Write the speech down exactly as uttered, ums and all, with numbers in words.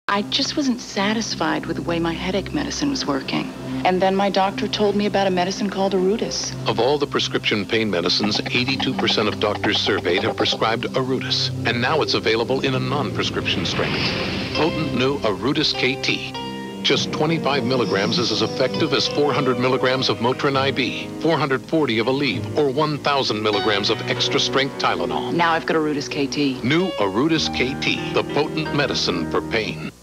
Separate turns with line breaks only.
I just wasn't satisfied with the way my headache medicine was working. And then my doctor told me about a medicine called Orudis.
Of all the prescription pain medicines, eighty-two percent of doctors surveyed have prescribed Orudis. And now it's available in a non-prescription strength. Potent new Orudis K T. Just twenty-five milligrams is as effective as four hundred milligrams of Motrin I V, four hundred forty of Aleve, or one thousand milligrams of extra-strength Tylenol.
Now I've got Orudis K T.
New Orudis K T, the potent medicine for pain.